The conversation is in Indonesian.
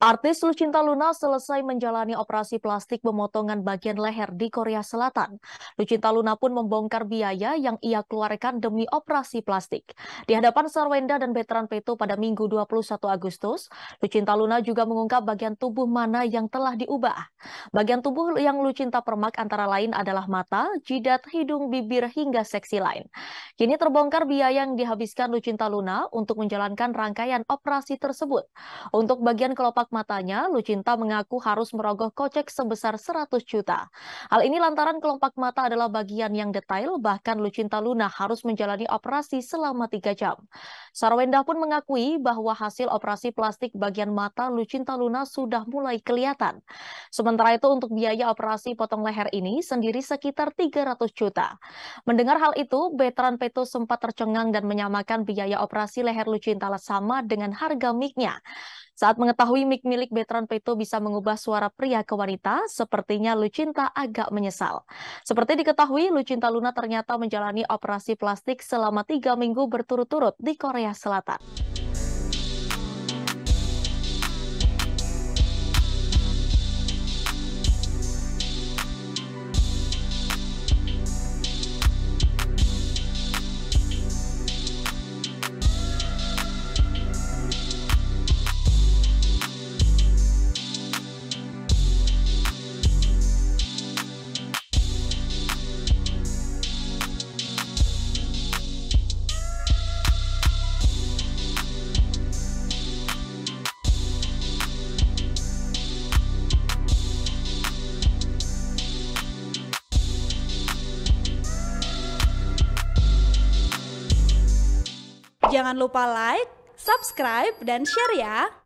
Artis Lucinta Luna selesai menjalani operasi plastik pemotongan bagian leher di Korea Selatan. Lucinta Luna pun membongkar biaya yang ia keluarkan demi operasi plastik. Di hadapan Sarwenda dan veteran Peto pada Minggu 21 Agustus, Lucinta Luna juga mengungkap bagian tubuh mana yang telah diubah. Bagian tubuh yang Lucinta permak antara lain adalah mata, jidat, hidung, bibir, hingga seksi lain. Kini terbongkar biaya yang dihabiskan Lucinta Luna untuk menjalankan rangkaian operasi tersebut. Untuk bagian kelopak matanya, Lucinta mengaku harus merogoh kocek sebesar 100 juta. Hal ini lantaran kelopak mata adalah bagian yang detail, bahkan Lucinta Luna harus menjalani operasi selama 3 jam. Sarwenda pun mengakui bahwa hasil operasi plastik bagian mata Lucinta Luna sudah mulai kelihatan. Sementara itu untuk biaya operasi potong leher ini sendiri sekitar 300 juta. Mendengar hal itu, veteran Peto sempat tercengang dan menyamakan biaya operasi leher Lucinta sama dengan harga mic-nya. Saat mengetahui mic milik veteran Peto bisa mengubah suara pria ke wanita, sepertinya Lucinta agak menyesal. Seperti diketahui, Lucinta Luna ternyata menjalani operasi plastik selama 3 minggu berturut-turut di Korea Selatan. Jangan lupa like, subscribe, dan share ya!